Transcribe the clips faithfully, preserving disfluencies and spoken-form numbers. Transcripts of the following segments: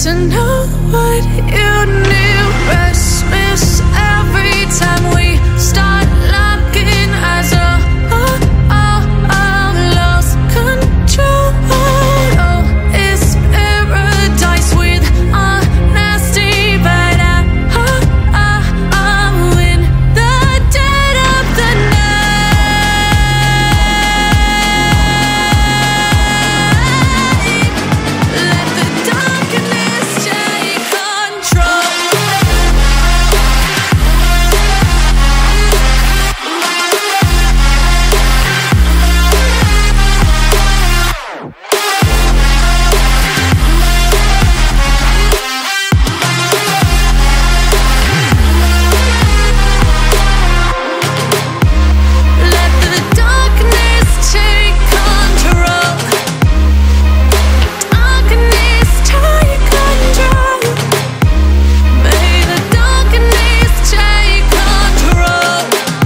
to know what you knew. Restless every time we start locking eyes. Oh, oh, oh, oh, lost control. Oh, it's paradise with honesty, but I, oh, oh, oh, in the dead of the night, let the darkness take control. Let the darkness take control. Darkness take control. May the darkness take control.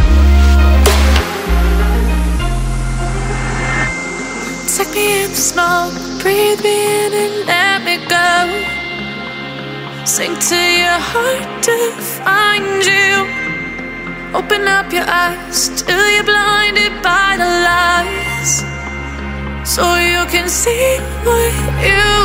Take me in the smoke, breathe me in and let me go. Sink to your heart to find you. Open up your eyes till you're blinded by the lies, so you can see what you